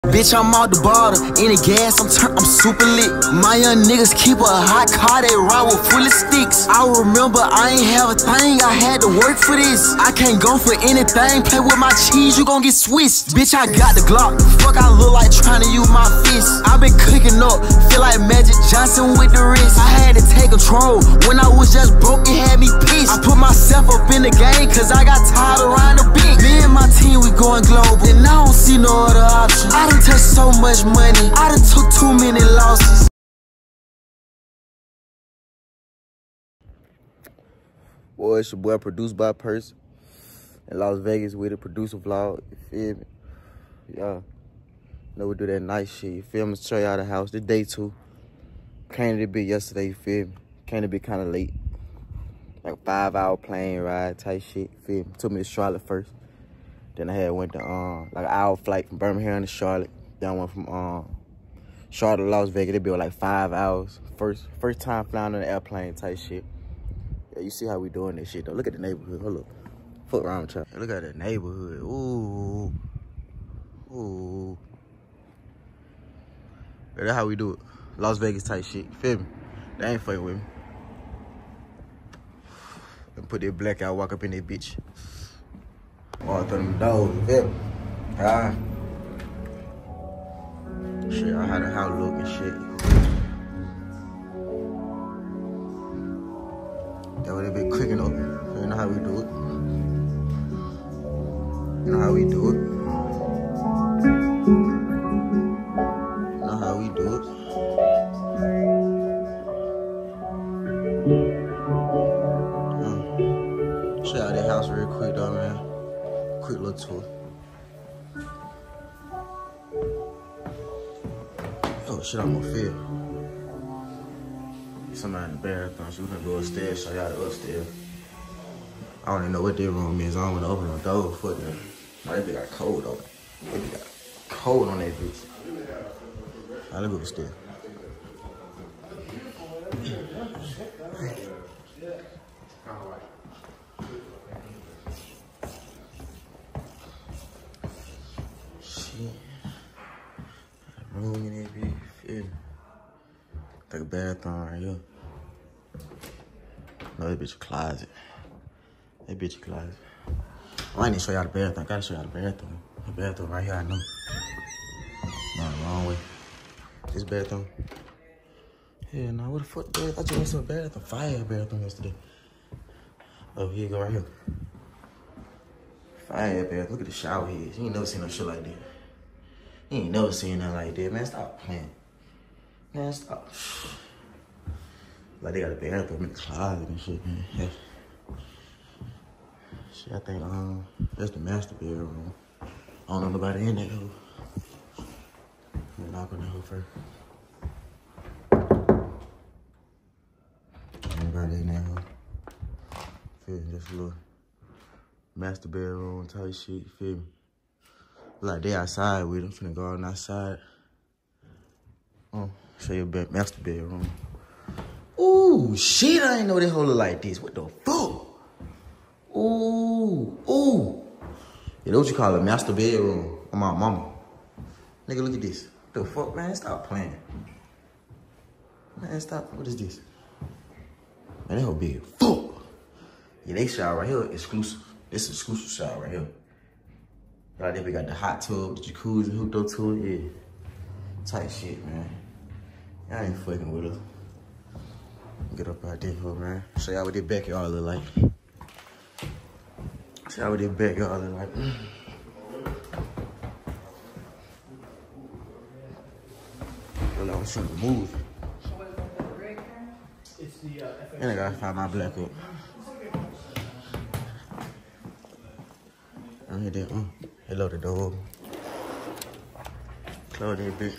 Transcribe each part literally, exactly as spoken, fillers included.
Bitch, I'm out the bottle. Any gas, I'm turn, I'm super lit. My young niggas keep a hot car, they ride with full of sticks. I remember I ain't have a thing, I had to work for this. I can't go for anything, play with my cheese, you gon' get Swiss. Bitch, I got the Glock. Fuck, I look like trying to use my fist. I been cooking up, feel like Magic Johnson with the wrist. I had to take control. When I was just broke, it had me pissed. I put myself up in the game, cause I got tired around the bitch. Me and my team, we going global, and I don't see no other option. I done touched so much money, I done took too many losses. Boy, it's your boy, produced by Purse in Las Vegas with a producer vlog. You feel me? Yeah. Know we do that nice shit. You feel me? Show y'all the house. This day two. Came to the bit yesterday, you feel me? Came to be kind of late. Like five hour plane ride type shit. You feel me? Took me to Charlotte first. Then I had went to um like an hour flight from Birmingham to Charlotte. Then I went from um Charlotte to Las Vegas. It be like five hours. First first time flying on an airplane type shit. Yeah, you see how we doing this shit though. Look at the neighborhood. Hold up. Fuck around with y'all. Look at the neighborhood. Ooh. Ooh. Yeah, that's how we do it. Las Vegas type shit. You feel me? They ain't fucking with me. And put that black out, walk up in that bitch. Walk through them doors. You feel me? Alright. Shit, I had a house look and shit. That way they been cooking up. You know how we do it. You know how we do it. You know how we do it. Mm. Show out that house real quick though, man. Quick little tour. Oh shit, I'm gonna feel. Somebody in the bathroom, so we gonna go upstairs, show y'all the upstairs. I don't even know what their room is. I don't wanna open the door for them. No, that bitch got cold on it. That bitch got cold on that bitch. Alright, let's go upstairs. Shit. Room in that bitch, feel me? Like a bathroom right here. No, that bitch a closet. That bitch a closet. Oh, I need to show y'all the bathroom. I gotta show y'all the bathroom. The bathroom right here, I know. No, wrong way. This bathroom. Yeah, no, what the fuck, bath? I just went to a bathroom. Fire bathroom yesterday. Oh, here you go right here. Fire bathroom. Look at the shower heads. You ain't never seen no shit like that. You ain't never seen nothing like that, man. Stop playing. Man, stop. Like they got a bathroom in the closet and shit, man. Yeah. Shit, I think um that's the master bedroom. I don't know nobody in that hoe. Let me knock on that hoe first. Anybody in that hoe? Feel me? Just a little master bedroom type shit, feel me? Like they outside with them, finna go out outside. Oh, show you a master bedroom. Ooh, shit, I ain't know they hoe look like this. What the fuck? Ooh, ooh. Yeah, that's what you call a master bedroom on my mama. Nigga, look at this. What the fuck, man? Stop playing. Man, stop. What is this? Man, that hoe big. Fuck. Yeah, they shower right here, exclusive. This is exclusive shower right here. Right there, we got the hot tub, the jacuzzi hooked up to it. Yeah. Tight shit, man. Y'all ain't fucking with us. Get up out there, man. Show y'all what their backyard look like. Show y'all what their backyard look like. Mm. Look like I'm shooting a movie. And I gotta find my black up. I'm here there. Mm. Hello, the door open. Close that bitch.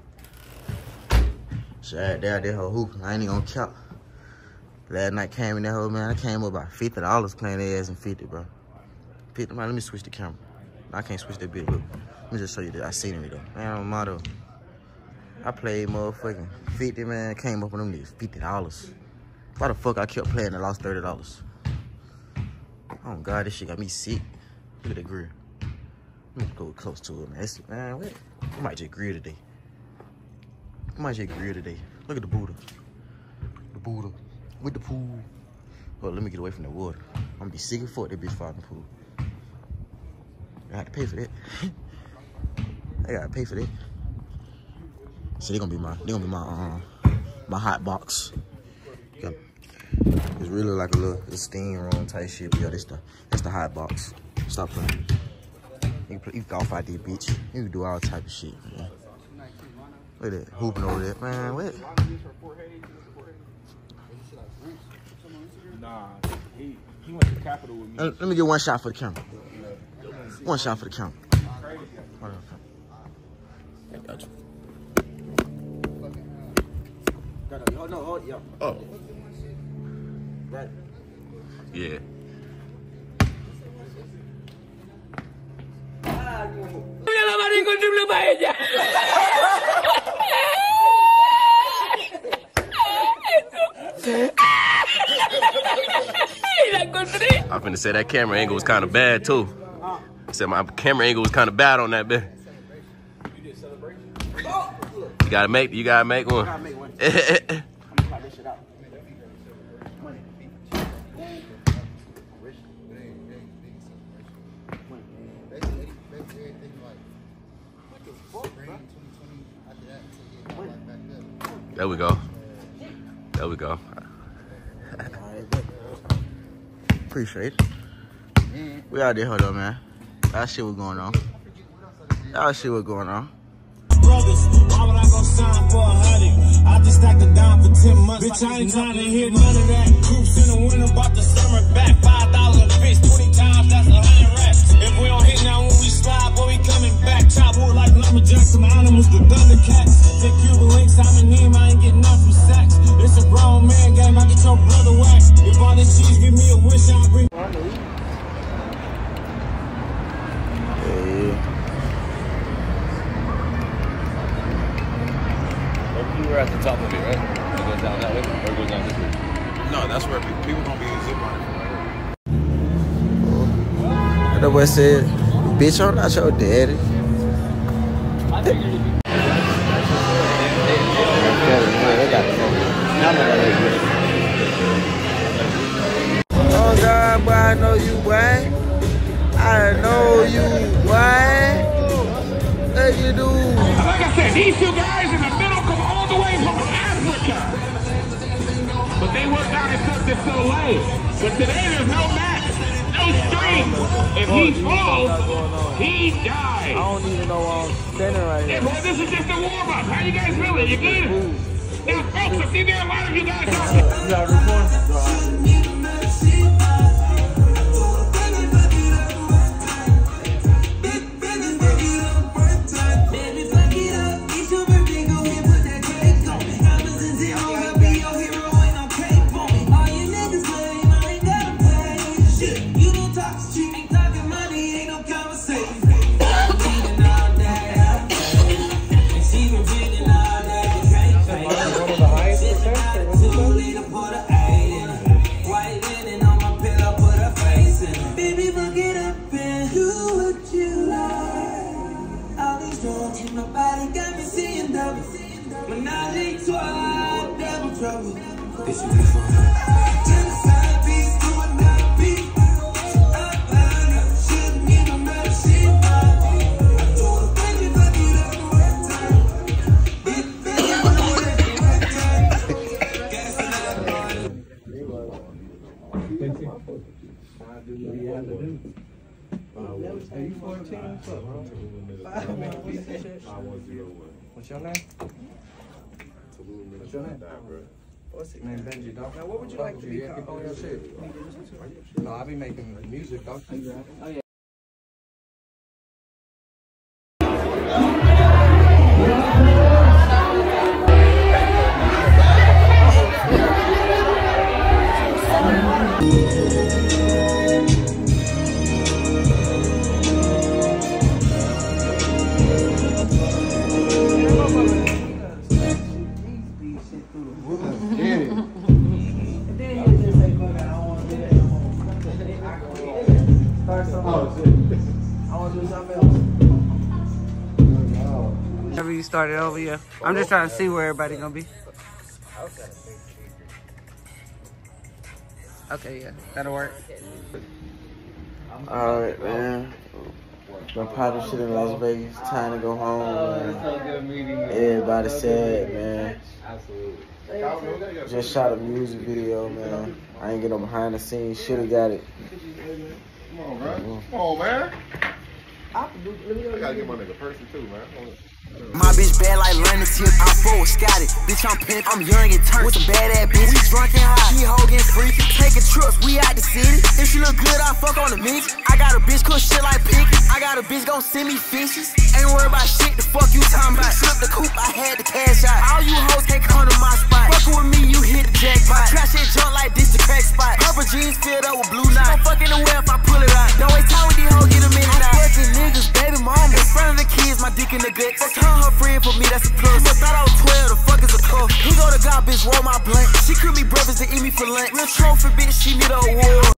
So I there, that whole hoop. I ain't even gonna count. Last night came in that whole man. I came up about fifty dollars playing their ass in fifty, bro. fifty, man, let me switch the camera. I can't switch that bitch, look. Let me just show you that. I seen it though. Man, I'm motto. I played motherfucking fifty, man. Came up with them niggas fifty dollars. Why the fuck I kept playing and lost thirty dollars? Oh God, this shit got me sick. Look at the grill. Let me go close to it, man. It's, man, what? We might just grill today. We might just grill today. Look at the Buddha. The Buddha with the pool. Oh, let me get away from the water. I'm gonna be sick and fuck that bitch fall in the pool. I have to pay for that. I gotta pay for that. So they gonna be my, they gonna be my, um, my hot box. Yeah. It's really like a little, little steam room type shit. But yeah, that's the, that's the hot box. Stop playing. You can, play, you can golf out there, bitch. You can do all type of shit, man. Look at that, hooping over there, man. What? Nah, he, he went to the Capitol with me. Let, let me get one shot for the camera. One shot for the camera. I got you. Oh, no, oh, yeah. Oh. Right. Yeah. I'm finna say that camera angle was kind of bad too. I said my camera angle was kind of bad on that bit. You gotta make, you gotta make one. I'm gonna pop this shit out. There we go. There we go. Appreciate it. We out there, hold on, man. That shit was going on. That shit was going on. Brothers, why would I go sign for a hundred? I just stacked a dime for ten months. Bitch, I ain't trying to hear none of that. Coops in the winter, bought the summer back. Five dollars a bitch, twenty times, that's a hundred racks. If we don't hit now when we slide, boy, we coming back. Chop wood like lumberjacks, some animals, the Thundercats. Take Cuban links, I'm a name, I ain't getting nothing from sacks. It's a grown man game, I get your brother whacked. If all this cheese give me a wish, I'll bring. We're at the top of it, right? It goes down that way, or it goes down this way? No, that's where people, people gonna be zip lining from. The boy said, bitch, I'm not your daddy. Oh God, boy, I know you, boy. I know you, boy. What you do? Like I said, these two guys in the middle come all the way from Africa. But they work out in something so late. But today there's no match, no string. If he falls, he dies. I don't even know why I'm standing right here. Hey, boy, this is just a warm-up. How you guys feeling? You good? Now, folks, I see there are a lot of you guys out there. You got a report? What's your name? What's your name? What's it, man? Benji, dog. Now, what would you like to be called on your shit? No, I be making music, dog. Oh, yeah. Oh, Whenever you start it over, yeah. I'm just trying to see where everybody gonna be. Okay, yeah, that'll work. Alright, man. Been potting shit in Las Vegas. Time to go home, man. Everybody sad, man. Just shot a music video, man. I ain't get no behind the scenes. Should've got it. Come on, man. Come on, man. I gotta get my nigga person too, man. My bitch bad like London tip, I'm full with Scotty. Bitch, I'm pimp, I'm young and turned. With some bad ass bitch, we drunk and high. She hogan freaky, taking trips, we out the city. If she look good, I fuck on the mix. I got a bitch cook shit like picky. I got a bitch gon' send me fishes. Ain't worried about shit, the fuck you talking about. Slip the coupe, I had the cash out. All you hoes can't come to my spot. Fuckin' with me, you hit the jackpot. Trash shit jump like this, the crack spot. Purple jeans filled up with blue knots. Don't fuck in the way if I pull it out. Don't waste time with these hoes, get a minute out. I'm fucking niggas, baby mama. In front of the kids, my dick in the gut. Fuck her, her friend, for me, that's a plus. But thought I was twelve, the fuck is a cuff. He go to God, bitch, roll my blunt. She could me brothers to eat me for lunch. Real trophy, bitch, she need a award.